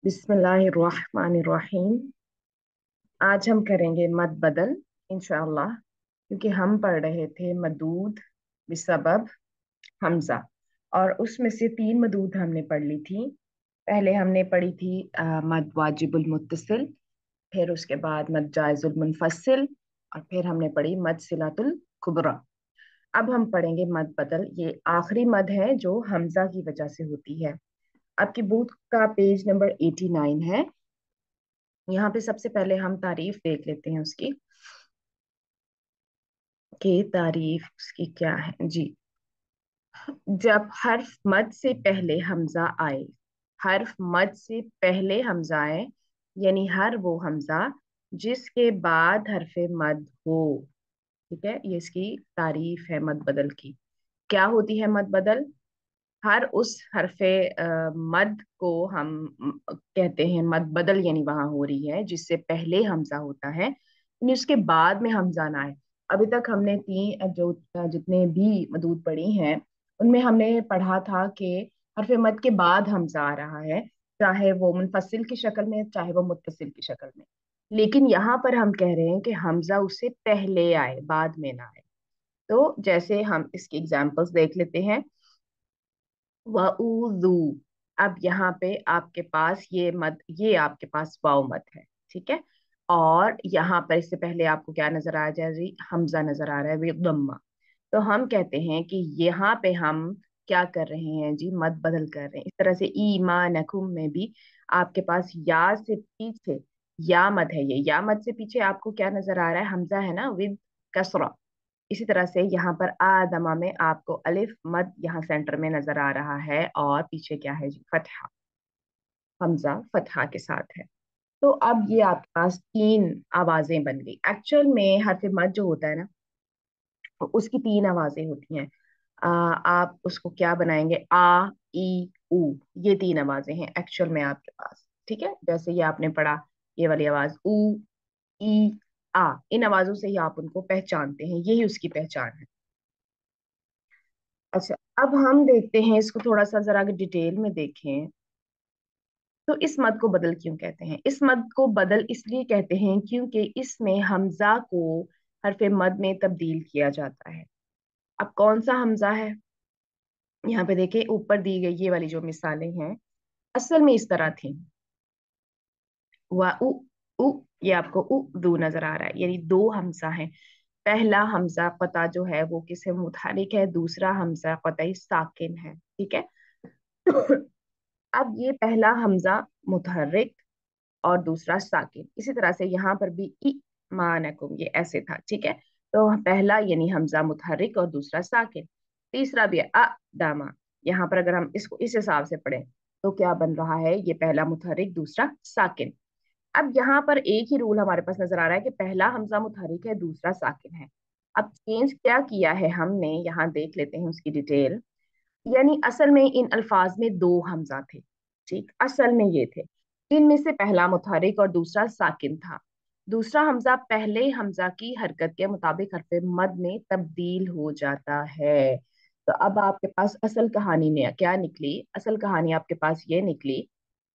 बिस्मिल्लाहिर्रहमानिर्रहीम। आज हम करेंगे मद बदल इंशाअल्लाह, क्योंकि हम पढ़ रहे थे मदूद बिसबब हमजा, और उसमें से तीन मदूद हमने पढ़ ली थी। पहले हमने पढ़ी थी मद वाजिबुल मुत्तसिल, फिर उसके बाद मद जायजुल मुनफसिल, और फिर हमने पढ़ी मद सिलातुल कुबरा। अब हम पढ़ेंगे मद बदल। ये आखिरी मद है जो हमजा की वजह से होती है। आपकी बुक का पेज नंबर 89 है। यहाँ पे सबसे पहले हम तारीफ देख लेते हैं उसकी, कि तारीफ उसकी क्या है जी। जब हर्फ मद से पहले हमजा आए, हर्फ मद से पहले हमजा आए, यानी हर वो हमजा जिसके बाद हरफ मद हो। ठीक है, ये इसकी तारीफ है मद बदल की। क्या होती है मद बदल? हर उस हरफे मद को हम कहते हैं मद बदल, यानी वहां हो रही है जिससे पहले हमजा होता है, यानी उसके बाद में हमजा ना आए। अभी तक हमने तीन जो जितने भी मदूद पढ़ी हैं, उनमें हमने पढ़ा था कि हरफे मद के बाद हमजा आ रहा है, चाहे वो मुनफसिल की शक्ल में चाहे वो मुत्तसिल की शक्ल में। लेकिन यहाँ पर हम कह रहे हैं कि हमजा उससे पहले आए, बाद में ना आए। तो जैसे हम इसकी एग्जांपल्स देख लेते हैं। वऊदू, अब यहाँ पे आपके पास ये मद, ये आपके पास वाव मद है। ठीक है, और यहाँ पर इससे पहले आपको क्या नजर आ जा रही? हमजा नजर आ रहा है, वे दम्मा। तो हम कहते हैं कि यहाँ पे हम क्या कर रहे हैं जी? मद बदल कर रहे हैं। इस तरह से ईमानकुम में भी आपके पास या से पीछे या मद है, ये या मद से पीछे आपको क्या नजर आ रहा है? हमजा है ना, विद कसरा। इसी तरह से यहाँ पर आदमा में आपको अलिफ मद यहाँ सेंटर में नजर आ रहा है, और पीछे क्या है जी? फतहा। हमजा फतहा के साथ है। तो अब ये आपके पास तीन आवाजें बन गई। एक्चुअल में हरफ मद जो होता है ना, तो उसकी तीन आवाजें होती हैं। आप उसको क्या बनाएंगे? आ, ई, उ। ये तीन आवाजें हैं एक्चुअल में आपके पास। ठीक है, जैसे ये आपने पढ़ा, ये वाली आवाज उ, ई, आ, इन आवाजों से ही आप उनको पहचानते हैं, यही उसकी पहचान है। अच्छा, अब हम देखते हैं इसको थोड़ा सा, जरा अगर डिटेल में देखें तो इस मद को बदल क्यों कहते हैं? इस मद को बदल इसलिए कहते हैं क्योंकि इसमें हमजा को हरफ मद में तब्दील किया जाता है। अब कौन सा हमजा है? यहाँ पे देखें, ऊपर दी गई ये वाली जो मिसालें हैं, असल में इस तरह थी। व उ, उ, ये आपको उ दो नजर आ रहा है, यानी दो हमजा है। पहला हमजा कता जो है वो किसे मुतहरिक है, दूसरा हमजा कतई साकिन है। ठीक है, अब ये पहला हमजा मुतहर्रिक और दूसरा साकिन। इसी तरह से यहाँ पर भी ई मानकुम ये ऐसे था। ठीक है, तो पहला यानी हमजा मुतहर्रिक और दूसरा साकिन। तीसरा भी है अ दामा। यहाँ पर अगर हम इसको इस हिसाब से पढ़ें तो क्या बन रहा है? ये पहला मुतहर्रिक दूसरा साकिन। अब यहाँ पर एक ही रूल हमारे पास नजर आ रहा है कि पहला हमजा मुतहर्रिक है, दूसरा साकिन है। अब चेंज क्या किया है हमने, यहाँ देख लेते हैं उसकी डिटेल। यानी असल में इन अल्फाज में दो हमजा थे। ठीक, असल में ये थे, जिनमें से पहला मुतहरिक और दूसरा साकिन था। दूसरा हमजा पहले हमजा की हरकत के मुताबिक हरफ मद में तब्दील हो जाता है। तो अब आपके पास असल कहानी में क्या निकली? असल कहानी आपके पास ये निकली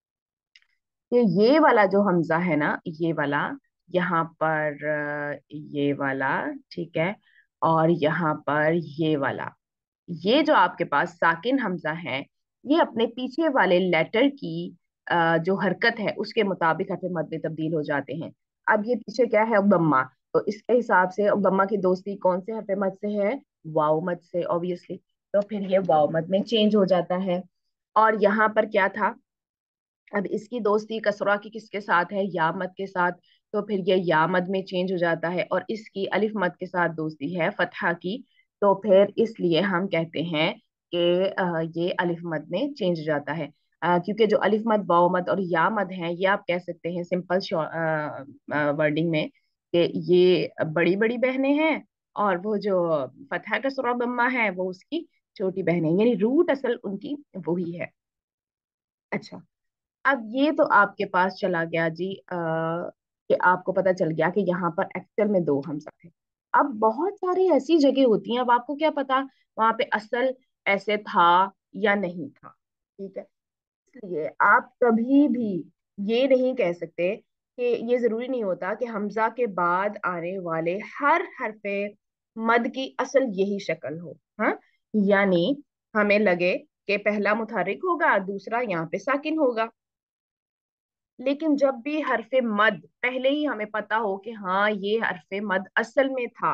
कि ये वाला जो हमजा है ना, ये वाला, यहाँ पर ये वाला, ठीक है, और यहाँ पर ये वाला, ये जो आपके पास साकिन हमजा है, ये अपने पीछे वाले लेटर की जो हरकत है उसके मुताबिक हरफ मद में तब्दील हो जाते हैं। अब ये पीछे क्या है? अब्दम्मा। तो इसके हिसाब से अब्दम्मा की दोस्ती कौन से हरफ मद से है? वाव मद से, ऑब्वियसली। तो फिर ये वाव मद में चेंज हो जाता है। और यहाँ पर क्या था? अब इसकी दोस्ती कसरा की किसके साथ है? या मद के साथ। तो फिर ये या मद में चेंज हो जाता है, और इसकी अलिफ मद के साथ दोस्ती है फतहा की। तो फिर इसलिए हम कहते हैं कि ये अलिफ मद में चेंज हो जाता है। क्योंकि जो अलिफ मद वाव मद और या मद है, ये आप कह सकते हैं सिंपल वर्डिंग में कि ये बड़ी बड़ी बहनें हैं, और वो जो फतहा कसरा दम्मा है वो उसकी छोटी बहनें, यानी रूट असल उनकी वही है। अच्छा, अब ये तो आपके पास चला गया जी, कि आपको पता चल गया कि यहाँ पर एक्चुअल में दो हमजा थे। अब बहुत सारी ऐसी जगह होती हैं, अब आपको क्या पता वहां पे असल ऐसे था या नहीं था। ठीक है, इसलिए आप कभी भी ये नहीं कह सकते कि ये जरूरी नहीं होता कि हमजा के बाद आने वाले हर हरफे मद की असल यही शक्ल हो। हाँ, यानी हमें लगे कि पहला मुतहर्रिक होगा, दूसरा यहाँ पे साकिन होगा, लेकिन जब भी हरफे मद पहले ही हमें पता हो कि हाँ ये हरफे मद असल में था,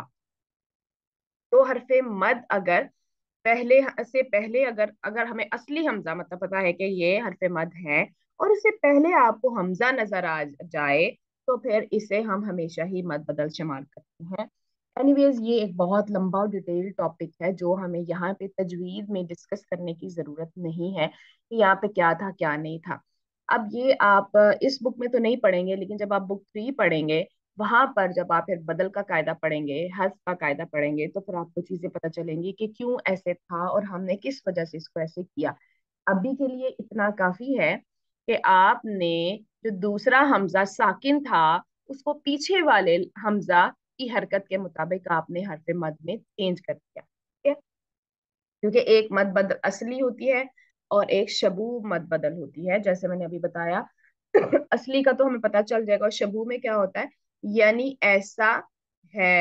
तो हरफे मद अगर पहले से पहले अगर अगर हमें असली हमजा मतलब पता है कि ये हरफ मद है, और इससे पहले आपको हमजा नजर आ जाए, तो फिर इसे हम हमेशा ही मद बदल शुमार करते हैं। एनीवेज, ये एक बहुत लंबा और डिटेल टॉपिक है जो हमें यहाँ पे तजवीज में डिस्कस करने की जरूरत नहीं है कि यहाँ पे क्या था क्या नहीं था। अब ये आप इस बुक में तो नहीं पढ़ेंगे, लेकिन जब आप बुक 3 पढ़ेंगे, वहां पर जब आप फिर बदल का कायदा पढ़ेंगे, हस्फ का कायदा पढ़ेंगे, तो फिर आपको चीजें पता चलेंगी कि क्यों ऐसे था और हमने किस वजह से इसको ऐसे किया। अभी के लिए इतना काफी है कि आपने जो दूसरा हमजा साकिन था, उसको पीछे वाले हमजा की हरकत के मुताबिक आपने हरफ मद में चेंज कर दिया। ठीक है, क्योंकि एक मद बदल असली होती है और एक शबू मद बदल होती है, जैसे मैंने अभी बताया। असली का तो हमें पता चल जाएगा, और शबू में क्या होता है, यानी ऐसा है।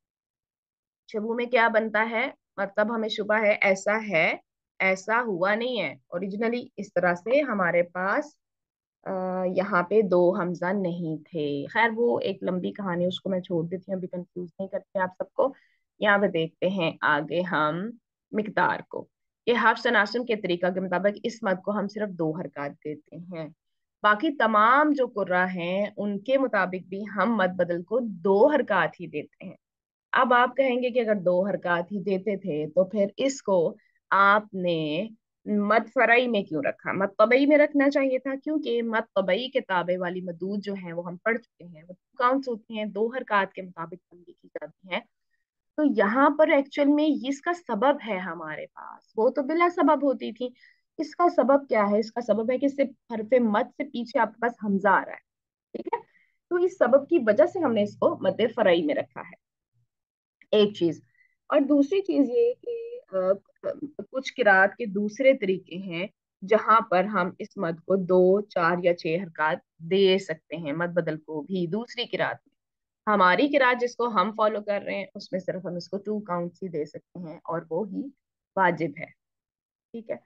शबू में क्या बनता है, मतलब हमें शुबा है, ऐसा है, ऐसा हुआ नहीं है। ओरिजिनली इस तरह से हमारे पास यहाँ पे दो हमजा नहीं थे। खैर वो एक लंबी कहानी, उसको मैं छोड़ देती हूँ, अभी कंफ्यूज नहीं करते आप सबको। यहाँ पे देखते हैं आगे हम मिकदार को। ये हफ्स तनासुन के तरीका के मुताबिक इस मद को हम सिर्फ 2 हरकत देते हैं। बाकी तमाम जो कुर्रा हैं उनके मुताबिक भी हम मद बदल को 2 हरकत ही देते हैं। अब आप कहेंगे कि अगर 2 हरकत ही देते थे तो फिर इसको आपने मद फरई में क्यों रखा, मद तबई में रखना चाहिए था, क्योंकि मद तबई के ताबे वाली मदूद जो है वो हम पढ़ चुके हैं, वो कौन सी होती हैं, 2 हरकत के मुताबिक बंदी की जाती हैं। तो यहाँ पर एक्चुअल में इसका सबब है हमारे पास, वो तो बिला सबब होती थी। इसका सबब क्या है, इसका सबब है कि सिर्फ हरफे मद से पीछे आपके पास हमजा आ रहा है। ठीक है, तो इस सबब की वजह से हमने इसको मद फरई में रखा है, एक चीज। और दूसरी चीज ये कि कुछ किरात के दूसरे तरीके हैं जहां पर हम इस मद को 2, 4 या 6 हरकत दे सकते हैं, मद बदल को भी दूसरी किरात में। हमारी किरात जिसको हम फॉलो कर रहे हैं उसमें सिर्फ हम इसको 2 काउंट्स ही दे सकते हैं, और वो ही वाजिब है। ठीक है।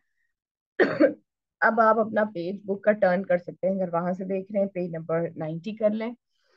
अब आप अपना पेज बुक का टर्न कर सकते हैं, अगर वहां से देख रहे हैं पेज नंबर 90 कर लें,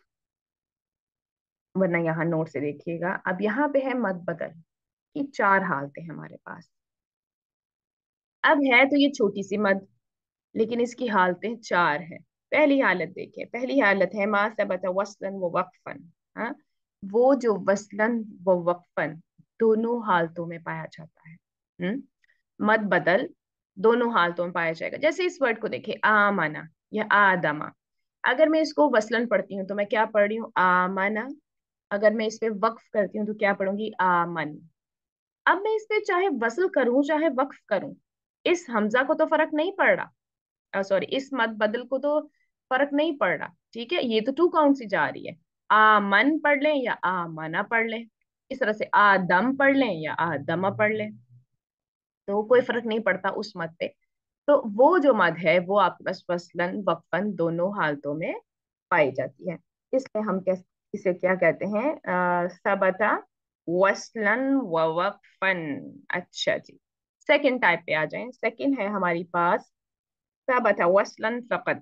वरना यहाँ नोट से देखिएगा। अब यहाँ पे है मद बदल की 4 हालतें हमारे पास। अब है तो ये छोटी सी मद, लेकिन इसकी हालतें 4 हैं। पहली हालत देखिए, पहली हालत है मा सबत वस्लन व वक्फन। हाँ, वो जो वस्लन व वक्फन दोनों हालतों में पाया जाता है। मद बदल दोनों हालतों में पाया जाएगा। जैसे इस वर्ड को देखिए, आमना या आदमा। अगर मैं इसको वसलन पढ़ती हूँ तो मैं क्या पढ़ रही हूँ, आमना। अगर मैं इस पे वक्फ करती हूँ तो क्या पढ़ूंगी, आमन। अब मैं इस पे चाहे वसल करूं चाहे वक्फ करूं, इस हमजा को तो फर्क नहीं पड़ रहा, सॉरी इस मद बदल को तो फर्क नहीं पड़ रहा। ठीक है, ये तो 2 काउंट से जा रही है। आमन पढ़ लें या आमना पढ़ लें, इस तरह से आदम पढ़ लें या आदमा पढ़ लें, तो कोई फर्क नहीं पड़ता उस मद पे। तो वो जो मद है वो आपके पास वसलन वक्फन दोनों हालतों में पाई जाती है। इसलिए हम इसे क्या कहते हैं, सबता वसलन व वक्फन। अच्छा जी, सेकंड टाइप पे आ जाएं। सेकंड है हमारी पास सबता वसलन फकत,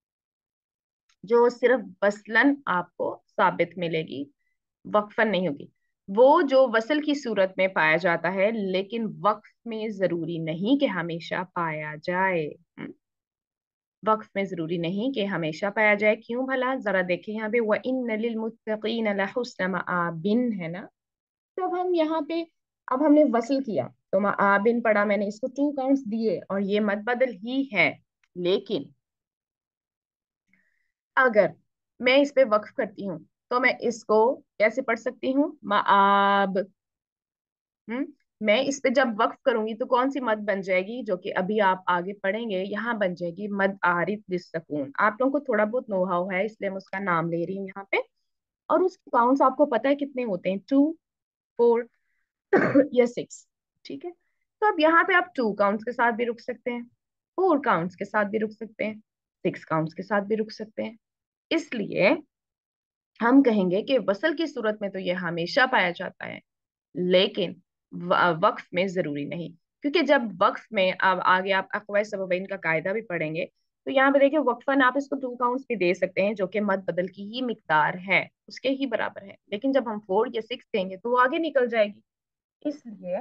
जो सिर्फ वसलन आपको साबित मिलेगी, वक्फन नहीं होगी। वो जो वसल की सूरत में पाया जाता है, लेकिन वक्फ में जरूरी नहीं कि हमेशा पाया जाए। वक्फ में जरूरी नहीं कि हमेशा पाया जाए। क्यों भला, जरा देखें यहाँ पे, व इन लिलमुत्तकीन लहुस्न मआबिन है ना। तो अब हम यहाँ पे, अब हमने वसल किया तो मआबिन पढ़ा, मैंने इसको 2 काउंट्स दिए और ये मत बदल ही है। लेकिन अगर मैं इस पे वक्फ करती हूँ तो मैं इसको कैसे पढ़ सकती हूँ, मआब। हम्म, मैं इस पे जब वक्फ करूंगी तो कौन सी मद बन जाएगी, जो कि अभी आप आगे पढ़ेंगे, यहाँ बन जाएगी मद आरिफ बिस्सकून। आप लोगों को थोड़ा बहुत नो हाउ है, इसलिए मैं उसका नाम ले रही हूँ यहाँ पे। और उसके काउंट्स आपको पता है कितने होते हैं, 2, 4 या 6। ठीक है, तो अब यहाँ पे आप 2 काउंट्स के साथ भी रुक सकते हैं, 4 काउंट्स के साथ भी रुक सकते हैं, सिक्स काउंट्स के साथ भी रुक सकते हैं। इसलिए हम कहेंगे कि वसल की सूरत में तो ये हमेशा पाया जाता है, लेकिन वक्फ में जरूरी नहीं। क्योंकि जब वक्फ में, अब आगे आप अक्वा सबबैन का कायदा भी पढ़ेंगे, तो यहाँ पे देखिए वक्फन आप इसको टू काउंट्स भी दे सकते हैं, जो कि मद बदल की ही मिकदार है, उसके ही बराबर है। लेकिन जब हम फोर या सिक्स देंगे तो वो आगे निकल जाएगी। इसलिए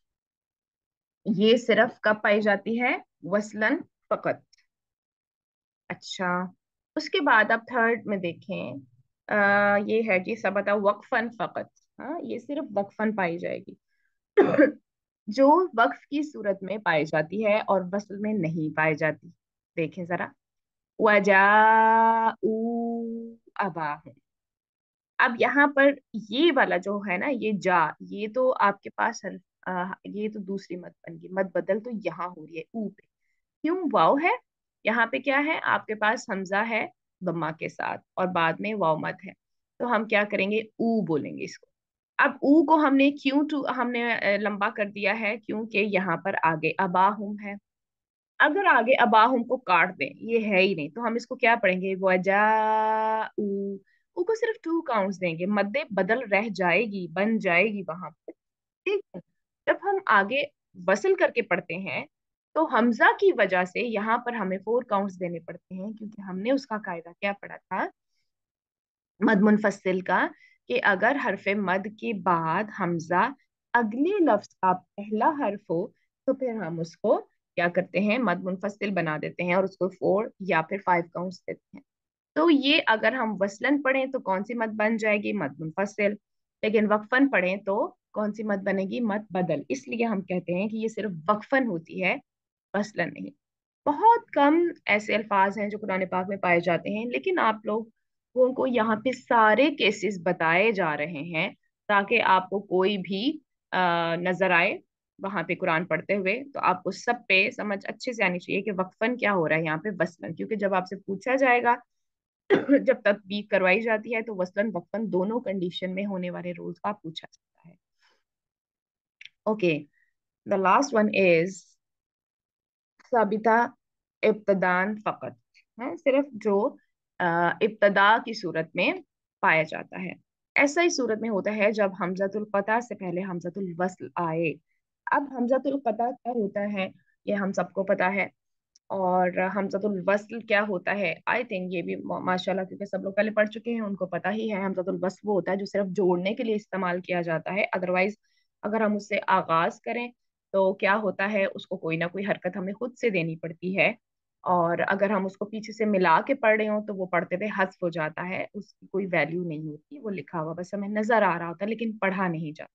ये सिर्फ कब पाई जाती है? वसलन फकत। अच्छा, उसके बाद आप थर्ड में देखें, ये है जी सबता वक्फन फकत। हाँ, ये सिर्फ वक्फन पाई जाएगी। जो वक्फ की सूरत में पाई जाती है और वस्ल में नहीं पाई जाती। देखें जरा, वजाऊ अबाहुम। अब यहाँ पर ये वाला जो है ना, ये जा, ये तो आपके पास ये तो दूसरी मत बन गई, मत बदल तो यहाँ हो रही है ऊ पे। क्यों वाव है? यहाँ पे क्या है आपके पास? हमजा है दम्मा के साथ और बाद में वाव मत है। तो हम क्या करेंगे? ऊ बोलेंगे इसको। अब ऊ को हमने क्यों टू हमने लंबा कर दिया है? क्योंकि यहाँ पर आगे अबाहुम है। अगर आगे अबाहुम को काट दें, ये है ही नहीं, तो हम इसको क्या पढ़ेंगे? वजाऊ। ऊ को सिर्फ टू काउंट्स देंगे, मद्दे बदल रह जाएगी, बन जाएगी वहां पर। ठीक है। जब हम आगे वसल करके पढ़ते हैं, तो हमजा की वजह से यहाँ पर हमें फोर काउंट्स देने पड़ते हैं, क्योंकि हमने उसका कायदा क्या पढ़ा था मद मुनफसिल का, कि अगर हरफ मद के बाद हमजा अगले लफ्ज का पहला हर्फ हो, तो फिर हम उसको क्या करते हैं? मद मुनफसिल बना देते हैं और उसको फोर या फिर फाइव काउंट्स देते हैं। तो ये अगर हम वसलन पढ़ें तो कौन सी मद बन जाएगी? मद मुनफसिल। लेकिन वक्फन पढ़ें तो कौन सी मद बनेगी? मद बदल। इसलिए हम कहते हैं कि ये सिर्फ वक्फन होती है, वसलन नहीं। बहुत कम ऐसे अल्फाज हैं जो कुरान पाक में पाए जाते हैं, लेकिन आप लोगों को यहाँ पे सारे केसेस बताए जा रहे हैं, ताकि आपको कोई भी नजर आए वहां पे कुरान पढ़ते हुए, तो आपको सब पे समझ अच्छे से आनी चाहिए कि वक्फन क्या हो रहा है यहाँ पे, वसलन। क्योंकि जब आपसे पूछा जाएगा जब तदबीक करवाई जाती है, तो वसलन वक्फन दोनों कंडीशन में होने वाले रूल्स का पूछा जाता है। Okay, the last one is साबिता इब्तदान फकत। है सिर्फ जो इब्तदा की सूरत में पाया जाता है। ऐसा ही सूरत में होता है जब हमजतुल क़ता से पहले हमजतुल वस्ल आए। अब हमजतुल क़ता क्या होता है, ये हम सबको पता है। और हमजतुल वस्ल क्या होता है, आई थिंक ये भी माशाल्लाह, क्योंकि सब लोग पहले पढ़ चुके हैं, उनको पता ही है। हमजतुल वस्ल वो होता है जो सिर्फ जोड़ने के लिए इस्तेमाल किया जाता है। अदरवाइज अगर हम उससे आगाज करें तो क्या होता है, उसको कोई ना कोई हरकत हमें खुद से देनी पड़ती है। और अगर हम उसको पीछे से मिला के पढ़ रहे हो तो वो पढ़ते हुए हस्फ हो जाता है, उसकी कोई वैल्यू नहीं होती, वो लिखा हुआ बस हमें नजर आ रहा होता है, लेकिन पढ़ा नहीं जाता।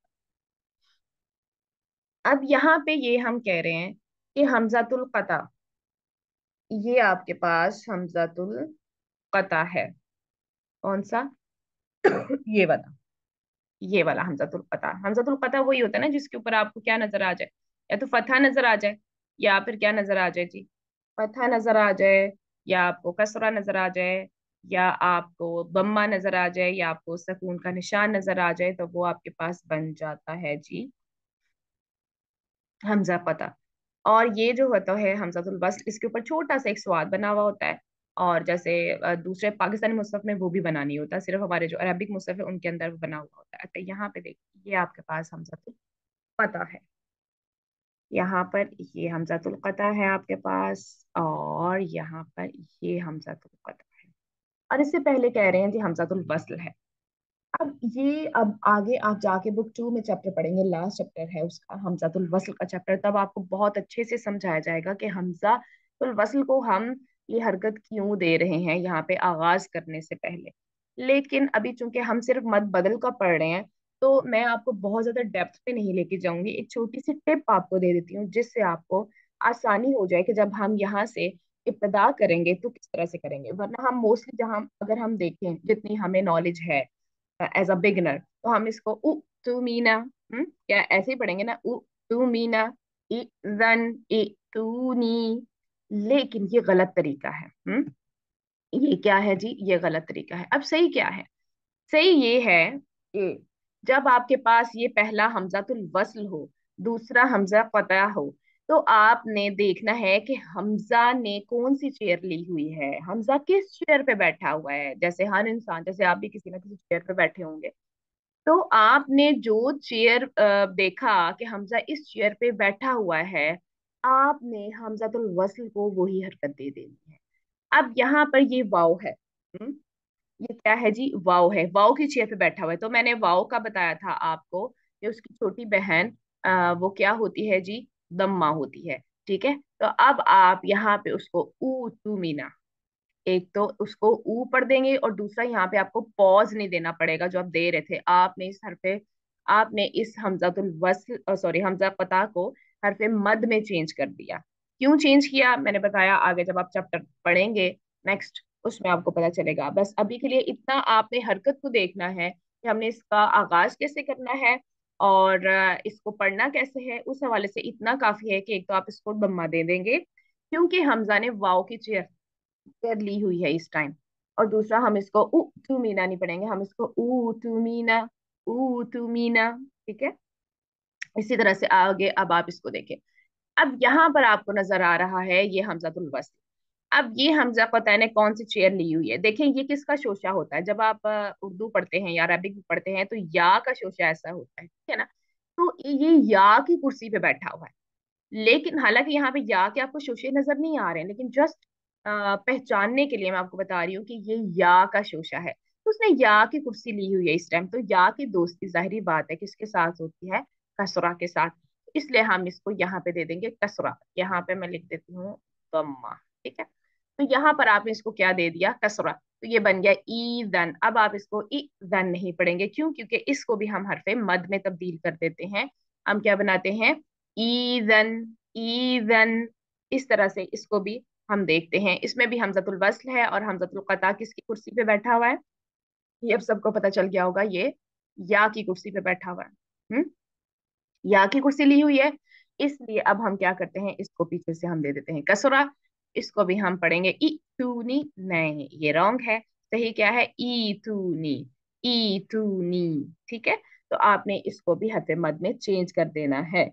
अब यहाँ पे ये हम कह रहे हैं कि हमजातुल कता, ये आपके पास हमजातुल कता है। कौन सा? ये वाला, ये वाला हमजातुल कता। हमजातुल कता वही होता है ना जिसके ऊपर आपको क्या नजर आ जाए, या तो फतहा नजर आ जाए, या फिर क्या नजर आ जाए जी? फतहा नजर आ जाए, या आपको कसरा नजर आ जाए, या आपको बम्मा नजर आ जाए, या आपको सकून का निशान नजर आ जाए, तो वो आपके पास बन जाता है जी हमजा पता। और ये जो होता है हमजातुल वस्ल, इसके ऊपर छोटा सा एक स्वाद बना हुआ होता है। और जैसे दूसरे पाकिस्तानी मुसहफ में वो भी बना नहीं होता, सिर्फ हमारे जो अरबिक मुसहफ है उनके अंदर वो बना हुआ होता है। अच्छा, यहाँ पे देखिए, ये आपके पास हमजातुल पता है। यहाँ पर ये हमजातुल कता है आपके पास, और यहाँ पर ये हमजातुल कता है। और इससे पहले कह रहे हैं जी हमजातुल वस्ल है। अब आगे आप जाके बुक टू में चैप्टर पढ़ेंगे, लास्ट चैप्टर है उसका, हमजातुल वस्ल का चैप्टर। तब आपको बहुत अच्छे से समझाया जाएगा कि हमजातुल वस्ल को हम ये हरकत क्यों दे रहे हैं यहाँ पे आगाज करने से पहले। लेकिन अभी चूंकि हम सिर्फ मद बदल का पढ़ रहे हैं, तो मैं आपको बहुत ज्यादा डेप्थ पे नहीं लेके जाऊंगी। एक छोटी सी टिप आपको दे देती हूँ, जिससे आपको आसानी हो जाए कि जब हम यहाँ से इब्तदा करेंगे तो किस तरह से करेंगे। वरना हम मोस्टली जहाँ अगर हम देखें, जितनी हमें नॉलेज है एज अ बिगनर, तो हम इसको उ तू मीना, क्या ऐसे ही पढ़ेंगे ना, उ तू मीना, इज़न इ तूनी। लेकिन ये गलत तरीका है। ये क्या है जी? ये गलत तरीका है। अब सही क्या है? सही ये है कि जब आपके पास ये पहला हमजातुल वस्ल हो, दूसरा हमजा कता हो, तो आपने देखना है कि हमजा ने कौन सी चेयर ली हुई है, हमजा किस चेयर पे बैठा हुआ है। जैसे हर इंसान, जैसे आप भी किसी ना किसी चेयर पे बैठे होंगे, तो आपने जो चेयर देखा कि हमजा इस चेयर पे बैठा हुआ है, आपने हमजातुल वस्ल को वही हरकत दे देनी है। अब यहाँ पर ये वाव है। ये क्या है जी? वाव है, वाव की चेयर पे बैठा हुआ है। तो मैंने वाव का बताया था आपको कि उसकी छोटी बहन वो क्या होती है जी? दम्मा होती है। ठीक है, तो अब आप यहाँ पे उसको ऊ तू मीना, एक तो उसको ऊ पढ़ देंगे, और दूसरा यहाँ पे आपको पॉज नहीं देना पड़ेगा जो आप दे रहे थे। आपने इस हरफे, आपने इस हमजातुल वस्ल, सॉरी, हमजा कता को हरफे मद में चेंज कर दिया। क्यों चेंज किया मैंने बताया, आगे जब आप चैप्टर पढ़ेंगे नेक्स्ट, उसमें आपको पता चलेगा। बस अभी के लिए इतना आपने हरकत को देखना है कि हमने इसका आगाज कैसे करना है और इसको पढ़ना कैसे है। उस हवाले से इतना काफी है कि एक तो आप इसको दम्मा दे देंगे क्योंकि हमजा ने वाव की चेयर कर ली हुई है इस टाइम, और दूसरा हम इसको उ टू मीना नहीं पढ़ेंगे, हम इसको ऊ टू मीना, ऊ टू मीना। ठीक है, इसी तरह से आगे अब आप इसको देखें। अब यहाँ पर आपको नजर आ रहा है ये हमजातुल वस्ल। अब ये हमजा पता ने कौन सी चेयर ली हुई है, देखें ये किसका शोशा होता है। जब आप उर्दू पढ़ते हैं या अरबिक भी पढ़ते हैं तो या का शोशा ऐसा होता है, ठीक है ना। तो ये या की कुर्सी पे बैठा हुआ है, लेकिन हालांकि यहाँ पे या के आपको शोशे नजर नहीं आ रहे हैं, लेकिन जस्ट पहचानने के लिए मैं आपको बता रही हूँ कि ये या का शोशा है। तो उसने या की कुर्सी ली हुई है इस टाइम, तो या की दोस्ती जाहिर बात है किसके साथ होती है? कसरा के साथ। इसलिए हम इसको यहाँ पे दे देंगे कसरा, यहाँ पे मैं लिख देती हूँ दम्मा। ठीक है, तो यहाँ पर आपने इसको क्या दे दिया? कसरा। तो ये बन गया ईदन। अब आप इसको ईदन नहीं पढ़ेंगे, क्यों? क्योंकि इसको भी हम हरफे मद में तब्दील कर देते हैं। हम क्या बनाते हैं? ईदन, ईदन। इस तरह से इसको भी हम देखते हैं। इसमें भी हमजतुल वस्ल है और हमजतुल कता किसकी कुर्सी पे बैठा हुआ है? ये अब सबको पता चल गया होगा, ये या की कुर्सी पे बैठा हुआ है। हम्म, या की कुर्सी ली हुई है, इसलिए अब हम क्या करते हैं? इसको पीछे से हम दे देते हैं कसरा। इसको भी हम पढ़ेंगे ई तूनी। नहीं, ये रॉन्ग है। सही क्या है? ई तूनी, ई तूनी। ठीक है, तो आपने इसको भी हरफ मद में चेंज कर देना है।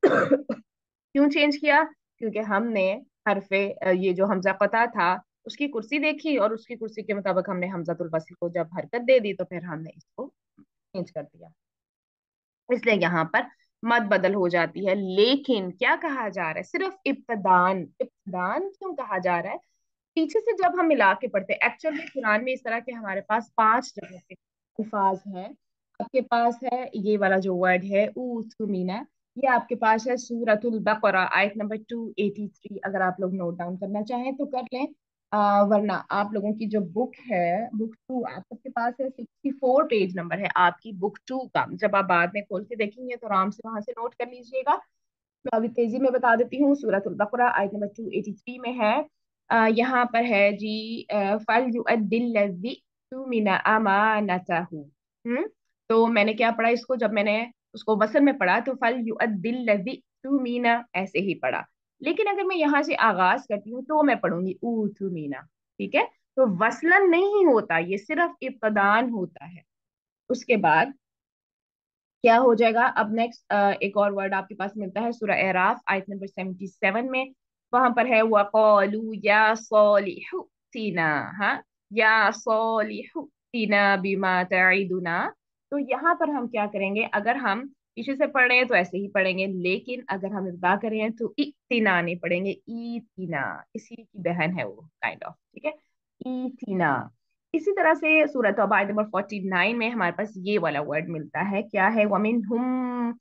क्यों चेंज किया? क्योंकि हमने हरफे ये जो हमजा कता था उसकी कुर्सी देखी, और उसकी कुर्सी के मुताबिक हमने हमजातुल वस्ल को जब हरकत दे दी तो फिर हमने इसको चेंज कर दिया। इसलिए यहाँ पर मत बदल हो जाती है। लेकिन क्या कहा जा रहा है? सिर्फ इब्तदान, इब्तदान क्यों कहा जा रहा है? पीछे से जब हम मिला के पढ़ते हैं, एक्चुअल में कुरान में इस तरह के हमारे पास 5 जगह पे अल्फाज हैं। आपके पास है ये वाला जो वर्ड है ऊथुमीना, ये आपके पास है सूरतुल बकरा आयत नंबर 283। अगर आप लोग नोट डाउन करना चाहें तो कर लें, वरना आप लोगों की जो बुक है, बुक 2, आप सबके पास है, 64 पेज नंबर है आपकी बुक 2 का। जब आप बाद में खोल के देखेंगे तो आराम से वहां से नोट कर लीजिएगा। मैं अभी तेजी में बता देती हूँ। सूरतुल बकरा आयत नंबर 283 में है। यहाँ पर है जी फल युअद्दिल्लज़ी तुमिना अमानतहु। हम्म, तो मैंने क्या पढ़ा इसको? जब मैंने उसको वसन में पढ़ा तो फल युअद्दिल्लज़ी तुमिना ऐसे ही पढ़ा। लेकिन अगर मैं यहाँ से आगाज करती हूँ तो मैं पढ़ूंगी ऊ तुमिना। ठीक है, तो वसलन नहीं होता, ये सिर्फ इब्तदान होता है। उसके बाद क्या हो जाएगा? अब नेक्स्ट एक और वर्ड आपके पास मिलता है सूरह एराफ आयत नंबर 77 में। वहां पर है वक़ालू या सालिहु तीना। हाँ, या सालिहु तीना बिमा तईदुना। तो यहाँ पर हम क्या करेंगे? अगर हम पीछे से पढ़ रहे हैं तो ऐसे ही पढ़ेंगे, लेकिन अगर हम इब्दा कर रहे हैं तो इतीना नहीं पढ़ेंगे, ई तीना। इसी की बहन है वो, काइंड ऑफ। ठीक है, ई तीना। इसी तरह से सूरह तौबा आयत नंबर 49 में हमारे पास ये वाला वर्ड मिलता है, क्या है? वमिन हुम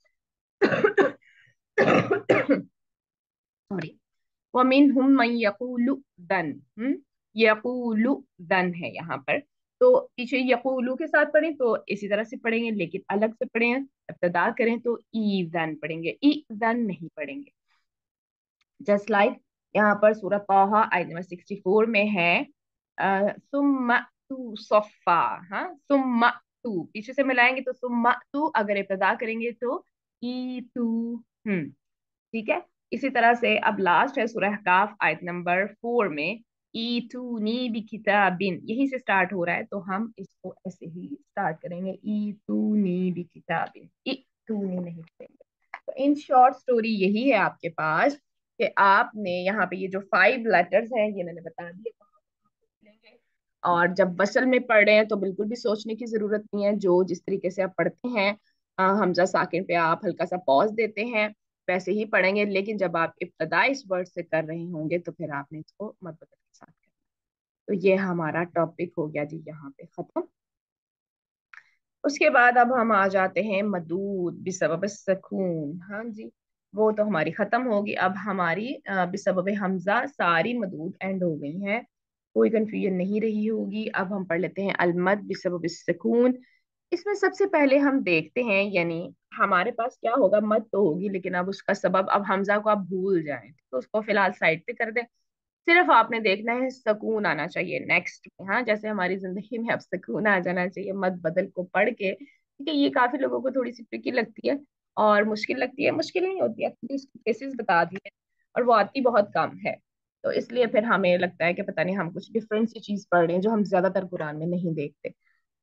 सॉरी, वमिन हुम मन यकूलु दन। यकूलु दन है यहाँ पर। तो पीछे यकूलु के साथ पढ़ें तो इसी तरह से पढ़ेंगे, लेकिन अलग से पढ़ें, इब्तदा करें तो ईजन पढ़ेंगे, ईजन नहीं पढ़ेंगे। जस्ट लाइक यहाँ पर सूरह तौहा आयत नंबर 64 में है सुम्मा तू सफ़ा। हाँ, सुम्मा तू पीछे से मिलाएंगे तो सुम्मा तू, अगर इब्तदा करेंगे तो ई तू। हम्म, ठीक है। इसी तरह से अब लास्ट है सूरह काफ आयत नंबर 4 में, ई तू नी भी किताबिन, यही से स्टार्ट हो रहा है, तो हम इसको ऐसे ही स्टार्ट करेंगे, ई तू नी भी किताबिन, ई तू नी नहीं करेंगे। तो इन शॉर्ट स्टोरी यही है आपके पास कि आपने यहाँ पे ये जो 5 लेटर्स हैं ये मैंने बता दिए कहाँ मिलेंगे। और जब वसल में पढ़ रहे हैं तो बिल्कुल भी सोचने की जरूरत नहीं है, जो जिस तरीके से आप पढ़ते हैं हमजा साकिन पे आप हल्का सा पॉज देते हैं वैसे ही पढ़ेंगे, लेकिन जब आप इब्तदा इस वर्ड से कर रहे होंगे तो फिर आपने इसको मद बदल के साथ करना। तो ये हमारा टॉपिक हो गया जी यहाँ पे खत्म। उसके बाद अब हम आ जाते हैं मदूद बिसबब सकून। हाँ जी, वो तो हमारी खत्म होगी। अब हमारी बिसबब हमजा सारी मदूद एंड हो गई हैं, कोई कंफ्यूजन नहीं रही होगी। अब हम पढ़ लेते हैं अलमद बिसबब सकून। इसमें सबसे पहले हम देखते हैं, यानी हमारे पास क्या होगा, मद तो होगी लेकिन अब उसका सबब, अब हमजा को आप भूल जाएं तो उसको फिलहाल साइड पे कर दें। सिर्फ आपने देखना है सुकून आना चाहिए नेक्स्ट में। हाँ, जैसे हमारी जिंदगी में अब सुकून आ जाना चाहिए मद बदल को पढ़ के, क्योंकि ये काफी लोगों को थोड़ी सी ट्रिकी लगती है और मुश्किल लगती है। मुश्किल नहीं होती, एक्चुअली उसकी केसेस बता दिए और वो आती बहुत कम है। तो इसलिए फिर हमें लगता है कि पता नहीं हम कुछ डिफरेंट सी चीज पढ़ रहे हैं जो हम ज्यादातर कुरान में नहीं देखते।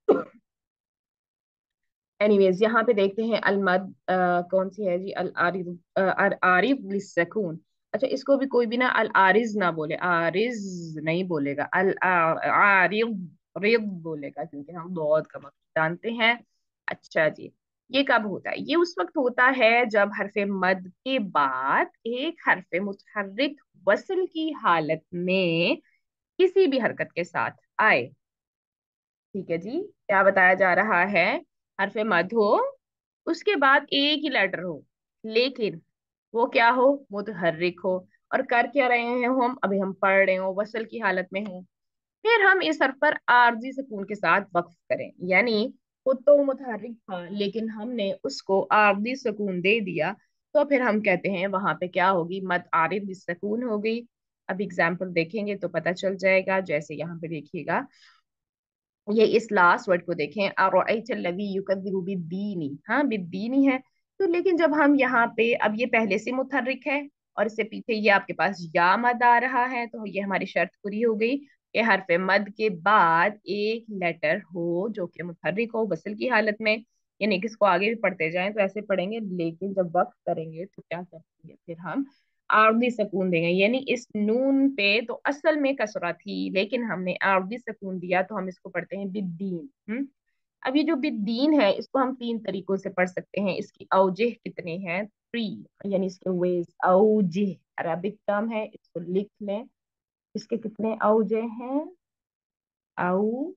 एनीवेज, यहाँ पे देखते हैं अलमद कौन सी है जी, अल आरिज, आरिज लिस्सकून। अच्छा, इसको भी कोई भी ना अल आरिज ना बोले, आरिज नहीं बोलेगा, अल आरिज रिज बोलेगा, क्योंकि हम बहुत कम जानते हैं। अच्छा जी, ये कब होता है? ये उस वक्त होता है जब हरफ मद के बाद एक हरफ मुतहर्रिक वसल की हालत में किसी भी हरकत के साथ आए। ठीक है जी, क्या बताया जा रहा है? हरफ मद हो, उसके बाद एक ही लेटर हो, लेकिन वो क्या हो, मुतहर्रिक हो। और कर क्या रहे हैं हम? अभी हम पढ़ रहे हो, वसल की हालत में हो। फिर हम इस हर्फ पर आरजी सुकून के साथ वक्फ करें, यानी खुद तो मुतहर्रिक था लेकिन हमने उसको आरजी सुकून दे दिया, तो फिर हम कहते हैं वहां पे क्या होगी, मद आरिद सुकून हो गई। अब एग्जाम्पल देखेंगे तो पता चल जाएगा। जैसे यहाँ पे देखिएगा, ये इस लास्ट वर्ड को देखें, अरअयतल्लज़ी युकज़्ज़िबु बिद्दीनी। हाँ, बिद्दीनी है। तो लेकिन जब हम यहाँ पे, अब ये पहले से मुतहर्रिक है और इससे पीछे ये आपके पास या मद आ रहा है, तो ये हमारी शर्त पूरी हो गई कि हरफ मद के बाद एक लेटर हो जो कि मुतहर्रिक हो वसल की हालत में। यानी कि इसको आगे भी पढ़ते जाएं तो ऐसे पढ़ेंगे, लेकिन जब वक्त करेंगे तो क्या करेंगे, फिर हम आरदी सुकून देंगे। यानी इस नून पे तो असल में कसरा थी लेकिन हमने आरदी सुकून दिया, तो हम इसको पढ़ते हैं बिद्दीन। अब ये जो बिद्दीन है इसको हम 3 तरीकों से पढ़ सकते हैं। इसकी अवजेह कितने हैं? 3, यानी इसके वेज। अवजेह अरबिक टर्म है, इसको लिख लें। इसके कितने अवजेह हैं? अवजेह,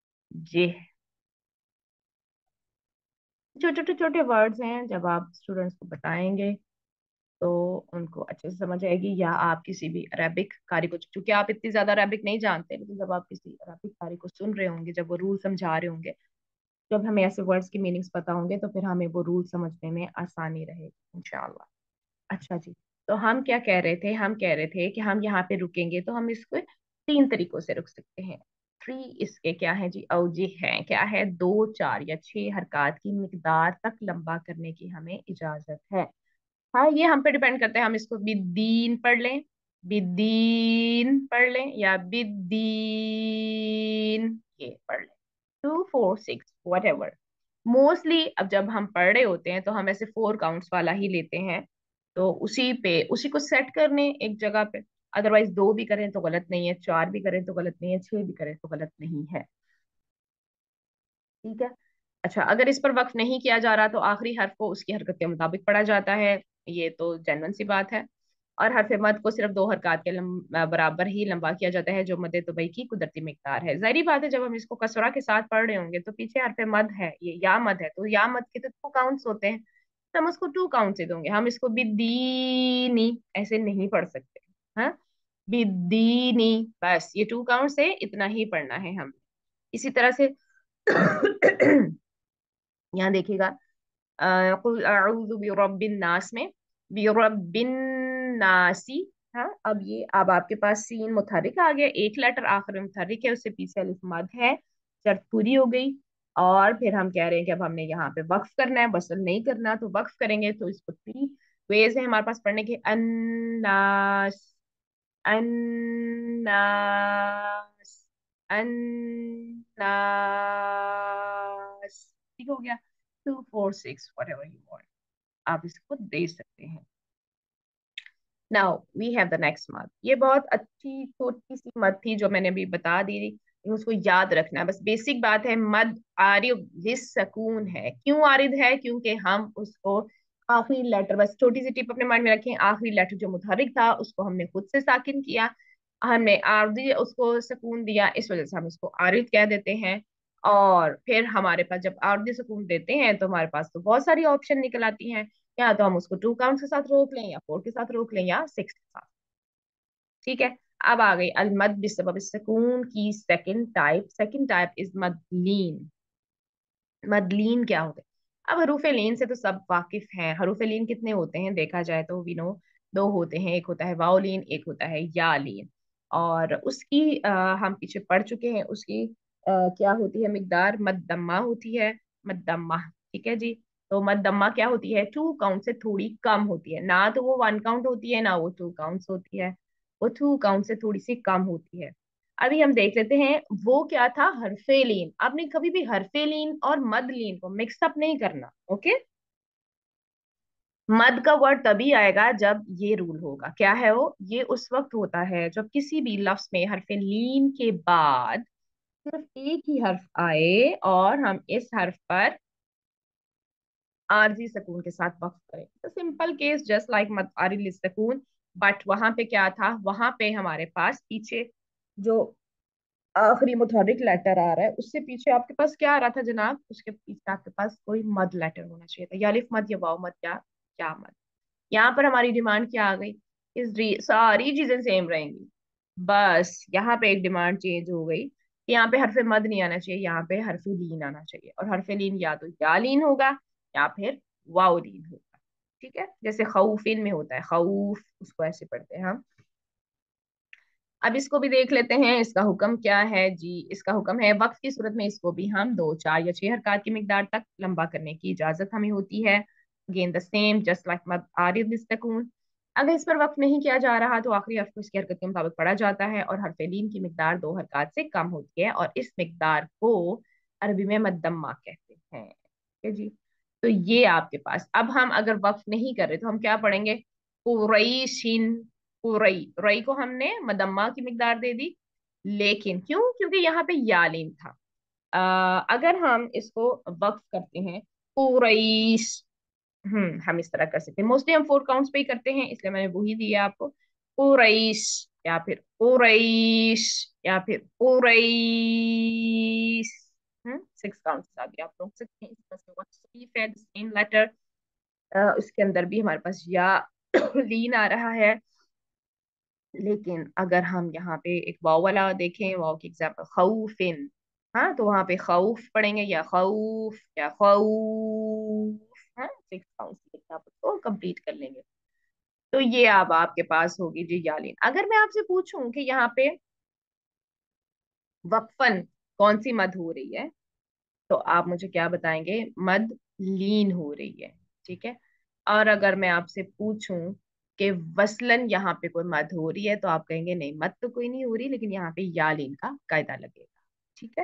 छोटे छोटे छोटे वर्ड्स हैं, जब आप स्टूडेंट्स को बताएंगे तो उनको अच्छे से समझ आएगी। या आप किसी भी अरबिक कारी को, क्योंकि आप इतनी ज्यादा अरबिक नहीं जानते, लेकिन जब आप किसी अरबिक कारी को सुन रहे होंगे, जब वो रूल समझा रहे होंगे, जब हमें ऐसे वर्ड्स की मीनिंग्स पता होंगे, तो फिर हमें वो रूल समझने में आसानी रहेगी इंशाल्लाह। अच्छा जी, तो हम क्या कह रहे थे? हम कह रहे थे कि हम यहाँ पे रुकेंगे तो हम इसको 3 तरीकों से रुक सकते हैं। 3 इसके क्या है जी, अवजह हैं। क्या है? 2, 4 या 6 हरकत की मिकदार तक लंबा करने की हमें इजाजत है। हाँ, ये हम पे डिपेंड करता है, हम इसको बिद्दीन पढ़ लें, बिद्दीन पढ़ लें, या बिद्दीन ये पढ़ लें। 2, 4, 6 वट एवर। मोस्टली अब जब हम पढ़ रहे होते हैं तो हम ऐसे 4 काउंट्स वाला ही लेते हैं, तो उसी पे उसी को सेट करने एक जगह पे। अदरवाइज 2 भी करें तो गलत नहीं है, 4 भी करें तो गलत नहीं है, 6 भी करें तो गलत नहीं है। ठीक है। अच्छा, अगर इस पर वक्फ नहीं किया जा रहा तो आखिरी हर्फ को उसकी हरकत के मुताबिक पढ़ा जाता है, ये तो जेन्युइन सी बात है। और हरफ मद को सिर्फ 2 हरकत के बराबर ही लंबा किया जाता है, जो मद तबई की कुदरती मिकदार है। जाहिर बात है, जब हम इसको कसरा के साथ पढ़ रहे होंगे तो पीछे हरफ मद है, ये या मद है, तो या मद के तो 2 काउंट्स होते हैं, तो हम उसको 2 काउंट से दोगे। हम इसको बिदीनी ऐसे नहीं पढ़ सकते। हाँ, बिदीनी, बस ये 2 काउंट से इतना ही पढ़ना है हम। इसी तरह से यहाँ देखिएगा, कुल अऊज़ु बिरब्बिन नास में बिरब्बिन नासी। हाँ, अब ये, अब आपके पास सीन मुतहरिक आ गया, एक लेटर आखिर में मुतहरिक है, उससे पीछे अलिफ मद है, शर्त पूरी हो गई। और फिर हम कह रहे हैं कि अब हमने यहाँ पे वक्फ करना है, वसल नहीं करना, तो वक्फ करेंगे तो इसको 3 वेज है हमारे पास पढ़ने के। अन्नास, अन्नास, अन्नास। ठीक हो गया। 2, 4, 6 वट एवर यू वांट, आप इसको दे सकते हैं। Now we have the next मद। ये बहुत अच्छी छोटी सी मद थी जो मैंने अभी बता दी, लेकिन उसको याद रखना है, बस बेसिक बात है। मद आरिद लिस्सकून है। क्यों आरिद है? क्योंकि हम उसको आखिरी लेटर, बस छोटी सी टिप अपने माइंड में रखें, आखिरी लेटर जो मुतहरिक था उसको हमने खुद से साकिन किया, हमने आरदी उसको सुकून दिया, इस वजह से हम इसको आरिद कह देते हैं। और फिर हमारे पास जब आरदी सुकून देते हैं तो हमारे पास तो बहुत सारी ऑप्शन निकल आती हैं, या तो हम उसको टू काउंट के साथ रोक लें, या फोर के साथ रोक लें, या सिक्स के साथ। ठीक है। अब आ गई अलमद बिसबब सुकून की second type. Second type is मदलीन। मदलीन क्या होते हैं? अब हरूफ लीन से तो सब वाकिफ हैं। हरूफ लीन कितने होते हैं देखा जाए तो वी नो, दो होते हैं, एक होता है वाओलीन, एक होता है या लीन। और उसकी हम पीछे पढ़ चुके हैं, उसकी क्या होती है मिकदार? मद्दम्मा होती है। मद्दम्मा। ठीक है जी। तो मद्दम्मा क्या होती है? टू काउंट से थोड़ी कम होती है, ना तो वो वन काउंट होती है ना वो टू काउंट्स होती है, वो टू काउंट से थोड़ी सी कम होती है। अभी हम देख लेते हैं वो क्या था, हरफे लीन। आपने कभी भी हरफे लीन और मद लीन को मिक्सअप नहीं करना, ओके। मद का वर्ड तभी आएगा जब ये रूल होगा। क्या है वो? ये उस वक्त होता है जब किसी भी लफ्ज में हरफे लीन के बाद सिर्फ एक ही हर्फ आए और हम इस हर्फ पर आरजी सुकून के साथ वक्फ करें। तो सिंपल केस जस्ट लाइक मद आरिल सुकून। बट वहां पे क्या था? वहां पे हमारे पास पीछे जो आखिरी मुतहर्रिक लेटर आ रहा है उससे पीछे आपके पास क्या आ रहा था जनाब? उसके पीछे आपके पास कोई मद लेटर होना चाहिए था, या अलिफ मद या वाव मद, या क्या मद। यहाँ पर हमारी डिमांड क्या आ गई? सारी चीजें सेम रहेंगी, बस यहाँ पे एक डिमांड चेंज हो गई कि यहाँ पे हरफे मद नहीं आना चाहिए, यहाँ पे हरफे लीन आना चाहिए। और हरफे लीन या तो या लीन होगा या फिर वाव लीन होगा। ठीक है, जैसे खौफिन में होता है, खौफ उसको ऐसे पढ़ते हैं हम। अब इसको भी देख लेते हैं, इसका हुक्म क्या है जी? इसका हुक्म है वक्फ की सूरत में इसको भी हम दो, चार या छह हरकत की मिकदार तक लंबा करने की इजाजत हमें होती है। Again the same just like मद आरिद लिस्तकून। अगर इस पर वक्फ नहीं किया जा रहा तो आखिरी हर्फ को इसकी हरकत के मुताबिक पढ़ा जाता है, और हरफ लीन की मिकदार दो हरकत से कम होती है, और इस मिकदार को अरबी में मद्दम्मा कहते हैं। ठीक है जी। तो ये आपके पास, अब हम अगर वक्फ नहीं कर रहे तो हम क्या पढ़ेंगे? कुरैशिन। रई, रई को हमने मदम्मा की मिकदार दे दी, लेकिन क्यों? क्योंकि यहाँ पे यालीन था। अगर हम इसको वक्फ करते हैं कुरैश, हम इस तरह कर सकते हैं। मोस्टली हम फोर काउंट्स पे ही करते हैं, इसलिए मैंने वही दिया आपको। कुरैश, या फिर कुरैश, या फिर कुरैश। सिक्स काउंट्स आ गया, आप रोक सकते हैं। इसमें से वक्फ है सेम लेटर, उसके अंदर भी हमारे पास या लीन आ रहा है। लेकिन अगर हम यहाँ पे एक वाव वाला देखें, वाव की एग्जाम्पल खौफिन, हाँ, तो वहां पे खौफ पढ़ेंगे, या खौफ, या खौफ। हाँ, सिक्स काउंट्स आप उसको कंप्लीट कर लेंगे। तो ये अब आपके पास होगी जी यालीन। अगर मैं आपसे पूछूं कि यहाँ पे वक्फन कौन सी मद हो रही है, तो आप मुझे क्या बताएंगे? मद लीन हो रही है। ठीक है। और अगर मैं आपसे पूछूं कि वसलन यहाँ पे कोई मद हो रही है, तो आप कहेंगे नहीं, मद तो कोई नहीं हो रही, लेकिन यहाँ पे या लीन का कायदा लगेगा। ठीक है।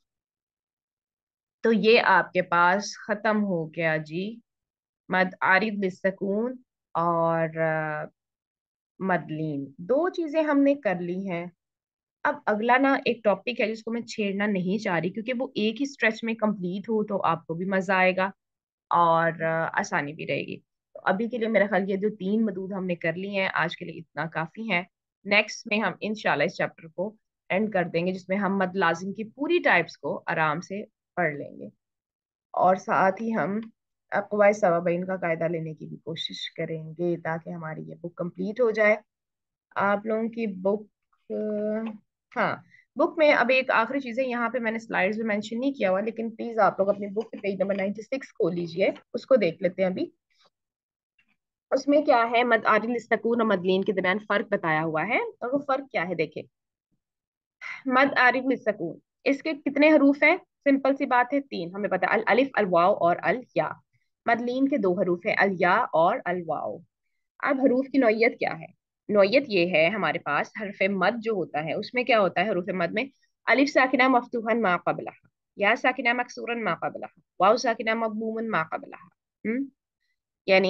तो ये आपके पास खत्म हो गया जी, मद आरिद लिस्सकून और मदलीन। दो चीजें हमने कर ली हैं। अब अगला ना एक टॉपिक है जिसको मैं छेड़ना नहीं चाह रही, क्योंकि वो एक ही स्ट्रेच में कंप्लीट हो तो आपको भी मजा आएगा और आसानी भी रहेगी। तो अभी के लिए मेरा ख्याल ये जो तीन मदूद हमने कर ली हैं आज के लिए इतना काफी है। नेक्स्ट में हम इंशाल्लाह इस चैप्टर को एंड कर देंगे, जिसमें हम मद लाजिम की पूरी टाइप्स को आराम से पढ़ लेंगे, और साथ ही हम अक़वाए सवाबैन का कायदा लेने की भी कोशिश करेंगे, ताकि हमारी ये बुक कंप्लीट हो जाए। आप लोगों की बुक, हाँ, बुक में अब एक आखिरी चीज है, यहाँ पे मैंने स्लाइड्स में मेंशन नहीं किया हुआ, लेकिन प्लीज आप लोग अपनी बुक के पेज नंबर 96 खोल लीजिए, उसको देख लेते हैं अभी। उसमें क्या है, मद आरिल इस्तकून और मदलीन के दरमियान फर्क बताया हुआ है, और वो फर्क क्या है देखे। मद आरिल इस्तकून, इसके कितने हरूफ हैं? सिंपल सी बात है, तीन। हमें पता है, अल अलिफ, अल वाव और अल या। मदलीन के दो हरूफ है, अल या और अल वाव। अब हरूफ की नौइयत क्या है? नौइयत ये है, हमारे पास हरफ मद जो होता है उसमें क्या होता है? हरूफ मद में अलिफ साकिना मफ्तूहन मा क़ब्लहा, या साकिना मकसूरन मा क़ब्लहा, वाव साकिना मضमूमन मा क़ब्लहा। यानी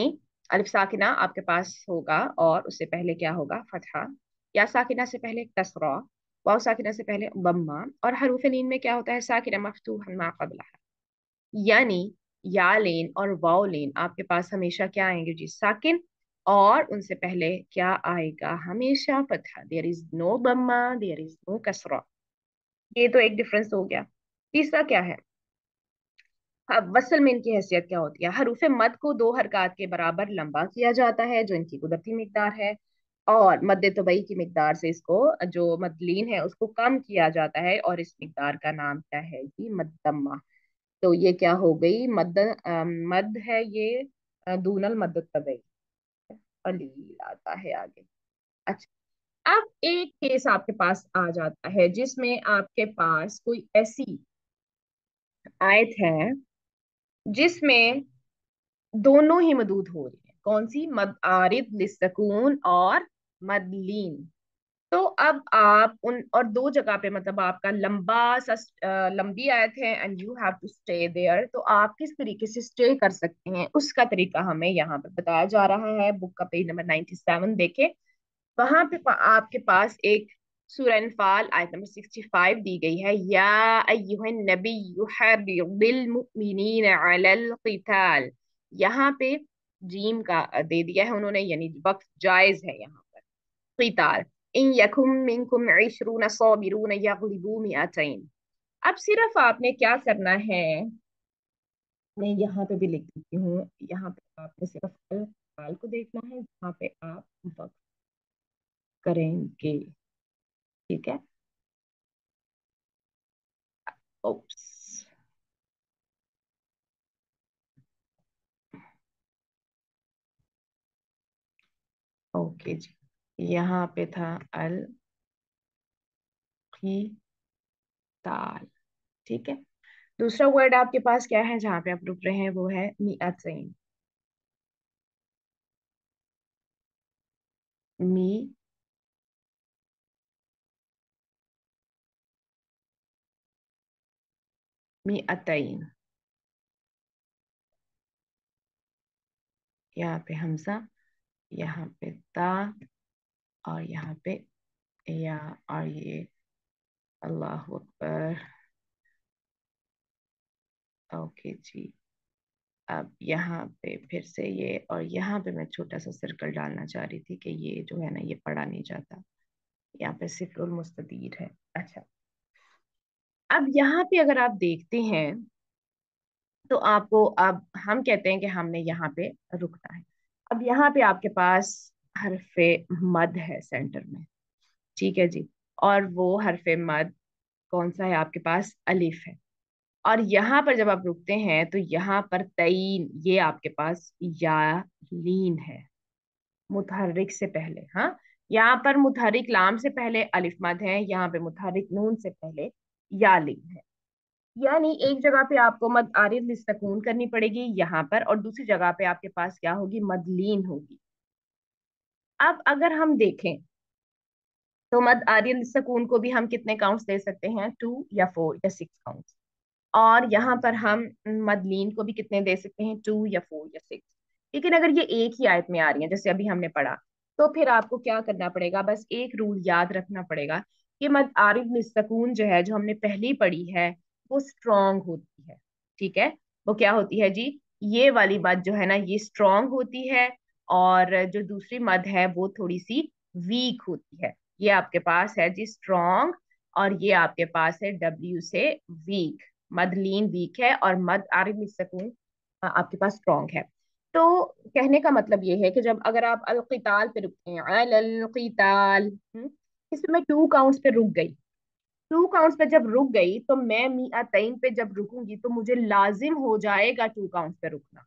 अलिफ साकिना आपके पास होगा और उससे पहले क्या होगा, फतहा। या साकिना से पहले कसरा। वाव साकिना से पहले बम्मा। और हरूफ लीन में क्या होता है, साकिना मफ्तूहन मा क़ब्लहा। यानी या लेन और वाव लेन आपके पास हमेशा क्या आएंगे जी, साकिन। और उनसे पहले क्या आएगा, हमेशा फतहा। देयर इज नो बम्मा, देयर इज नो कसरा। ये तो एक डिफरेंस हो गया। तीसरा क्या है, अब वसल में इनकी हैसियत क्या होती है। हरूफ मद को दो हरकत के बराबर लंबा किया जाता है, जो इनकी कुदरती मिकदार है। और मद तबई की मिकदार से इसको, जो मदलीन है उसको कम किया जाता है, और इस मिकदार का नाम क्या है जी, मद्दम्मा। तो ये क्या हो गई, मद है ये, दूनल मद तबई। कलील आता है आगे। अच्छा, अब एक केस आपके पास आ जाता है जिसमें आपके पास कोई ऐसी आयत है जिसमें दोनों ही मदूद हो रही है। कौन सी, मद आरिद लिस्सकून और मदलीन। तो अब आप उन और दो जगह पे, मतलब आपका लंबा सा लंबी आयत है and you have to stay there, तो आप किस तरीके से स्टे कर सकते हैं उसका तरीका हमें यहाँ पर बताया जा रहा है। बुक का पेज नंबर 97 देखे, वहां पे आपके पास एक सूरह अनफाल आयत नंबर 65 दी गई है। या अय्युहन नबी बिल मुमिनीन अलल क़िताल। यहाँ पे जीम का दे दिया है उन्होंने, यानी वक्त जायज है यहाँ पर। क़िताल, इन यकुम मिनकुम इशरून साबिरून यगलिबू मिअतैन। अब सिर्फ आपने क्या करना है, मैं यहाँ पे भी लिख देती हूँ। यहाँ पे आपने सिर्फ अल क़िताल को देखना है, जहाँ पे आप वक्त करेंगे। ठीक है। ओप्स। ओके जी, यहाँ पे था अल ताल। ठीक है। दूसरा वर्ड आपके पास क्या है जहाँ पे आप रुक रहे हैं, वो है मिअतैन। मी मिअतैन। यहाँ पे हमजा, यहाँ पे ता, और यहाँ पे या, और ये अल्लाह अकबर। ओके जी। अब यहाँ पे फिर से ये, और यहाँ पे मैं छोटा सा सर्कल डालना चाह रही थी कि ये जो है ना, ये पढ़ा नहीं जाता। यहाँ पे सिफरुल मुस्ततीर है। अच्छा, अब यहाँ पे अगर आप देखते हैं तो आपको, अब हम कहते हैं कि हमने यहाँ पे रुकना है। अब यहाँ पे आपके पास हरफे मद है सेंटर में। ठीक है जी। और वो हरफे मद कौन सा है आपके पास, अलिफ है। और यहाँ पर जब आप रुकते हैं तो यहाँ पर तईन, ये आपके पास या लीन है, मुतहर्रिक से पहले। हाँ, यहाँ पर मुतहर्रिक लाम से पहले अलिफ मद है, यहाँ पे मुतहर्रिक नून से पहले या लीन है। यानी एक जगह पे आपको मद आरिज लिस्सकून करनी पड़ेगी यहाँ पर, और दूसरी जगह पे आपके पास क्या होगी, मदलीन होगी। अब अगर हम देखें तो मद आरिज लिस्सकून को भी हम कितने काउंट्स दे सकते हैं, 2 या 4 या 6 काउंट्स। और यहाँ पर हम मदलीन को भी कितने दे सकते हैं, 2 या 4 या 6। लेकिन अगर ये एक ही आयत में आ रही है जैसे अभी हमने पढ़ा, तो फिर आपको क्या करना पड़ेगा, बस एक रूल याद रखना पड़ेगा कि मद आरिज लिस्सकून जो है, जो हमने पहली पढ़ी है, वो स्ट्रॉन्ग होती है। ठीक है। वो क्या होती है जी, ये वाली बात जो है ना, ये स्ट्रॉन्ग होती है। और जो दूसरी मद है वो थोड़ी सी वीक होती है। ये आपके पास है जी स्ट्रॉन्ग, और ये आपके पास है डब्ल्यू से वीक। मद लीन वीक है, और मद आरिज लिस्सकून आपके पास स्ट्रॉन्ग है। तो कहने का मतलब ये है कि जब अगर आप अल क़िताल पे रुकते हैं, अल क़िताल, इसमें मैं 2 काउंट्स पे रुक गई। 2 काउंट्स पे जब रुक गई तो मैं मिअतैन पे जब रुकूंगी तो मुझे लाजिम हो जाएगा 2 काउंट्स पे रुकना।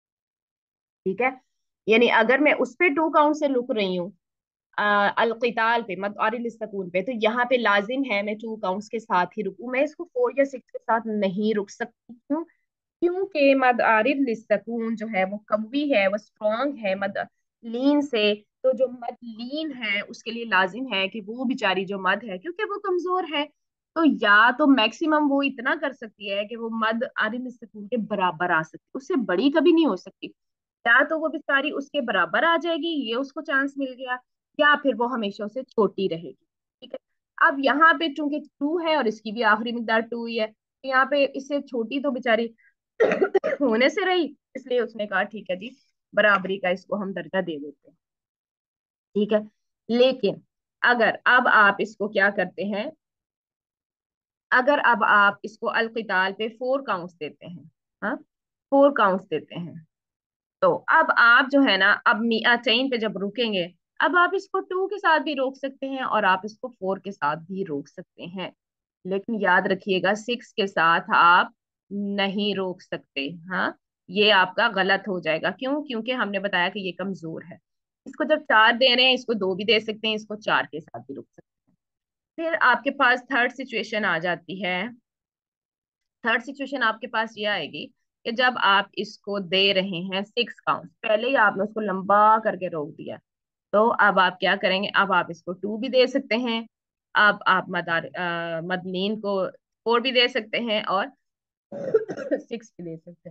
ठीक है। यानी अगर मैं उस पे 2 काउंट से रुक रही हूँ, अलकिताल पे, मद और सुकून पे, तो यहाँ पे लाजिम है मैं 2 काउंट्स के साथ ही रुकूं। मैं इसको 4 या 6 के साथ नहीं रुक सकती हूँ, क्योंकि मद आरिफ लिस्सकून जो है वो कवी है, वो स्ट्रॉन्ग है मद लीन से। तो जो मद लीन है उसके लिए लाजिम है कि वो बेचारी जो मद है, क्योंकि वो कमजोर है, तो या तो मैक्सिमम वो इतना कर सकती है कि वो मद आरिफ लिस्सकून के बराबर आ सकती, उससे बड़ी कभी नहीं हो सकती। या तो वो बेचारी उसके बराबर आ जाएगी, ये उसको चांस मिल गया, या फिर वो हमेशा उसे छोटी रहेगी। ठीक है। अब यहाँ पे चूंकि टू है और इसकी भी आखिरी मिकदार टू ही है, तो यहाँ पे इससे छोटी तो बेचारी होने से रही, इसलिए उसने कहा ठीक है जी, बराबरी का इसको हम दर्जा दे देते हैं। ठीक है। लेकिन अगर अब आप इसको क्या करते हैं, अगर अब आप इसको अलकिताल पे 4 काउंट्स देते हैं, हाँ, 4 काउंट्स देते हैं, तो अब आप जो है ना, अब मिया चेन पे जब रुकेंगे, अब आप इसको 2 के साथ भी रोक सकते हैं और आप इसको 4 के साथ भी रोक सकते हैं। लेकिन याद रखिएगा 6 के साथ आप नहीं रोक सकते। हाँ, ये आपका गलत हो जाएगा। क्यों? क्योंकि हमने बताया कि ये कमजोर है। इसको जब 4 दे रहे हैं, इसको 2 भी दे सकते हैं, इसको 4 के साथ भी रोक सकते हैं। फिर आपके पास थर्ड सिचुएशन आ जाती है। थर्ड सिचुएशन आपके पास ये आएगी कि जब आप इसको दे रहे हैं 6 काउंट, पहले ही आपने उसको लंबा करके रोक दिया, तो अब आप क्या करेंगे, अब आप इसको 2 भी दे सकते हैं, अब आप मदलीन को 4 भी दे सकते हैं और 6 भी दे सकते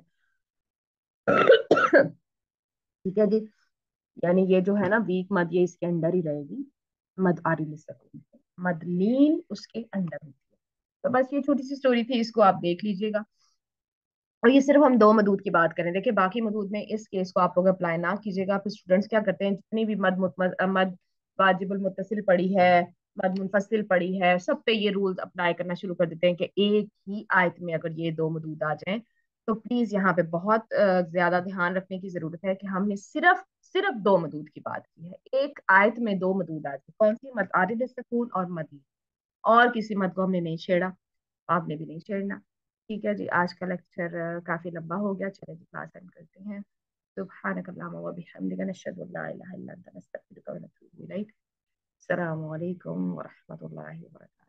हैं। ठीक है जी। यानी ये जो है ना वीक मद, ये इसके अंडर ही रहेगी। मद आरिल सकून, मदलीन उसके अंडर होती है। तो बस ये छोटी सी स्टोरी थी, इसको आप देख लीजिएगा। और ये सिर्फ हम 2 मदूद की बात करें, देखिए बाकी मदूद में इस केस को आप लोग अप्लाई ना कीजिएगा। फिर स्टूडेंट्स क्या करते हैं, जितनी भी मद वाजिबुल मुत्तसिल पड़ी है, मद मुनफसिल पड़ी है, सब पे ये रूल्स अप्लाई करना शुरू कर देते हैं कि एक ही आयत में अगर ये 2 मदूद आ जाएं। तो प्लीज यहाँ पे बहुत ज्यादा ध्यान रखने की जरूरत है कि हमने सिर्फ सिर्फ 2 मदूद की बात की है। एक आयत में 2 मदूद आ जाए, कौन सी? मद आरिद सुकून और मद, और किसी मत को हमने नहीं छेड़ा, आपने भी नहीं छेड़ना। ठीक है जी, आज का लेक्चर काफी लंबा हो गया, चले जी क्लास एंड करते हैं। सुब्हानक अल्लाहुम्मा व बिहम्दिका नशहदु अल्ला इलाहा इल्ला अंता नस्तगफिरुका व नतूबु इलैक। अस्सलामु अलैकुम व रहमतुल्लाहि व बरकातहू।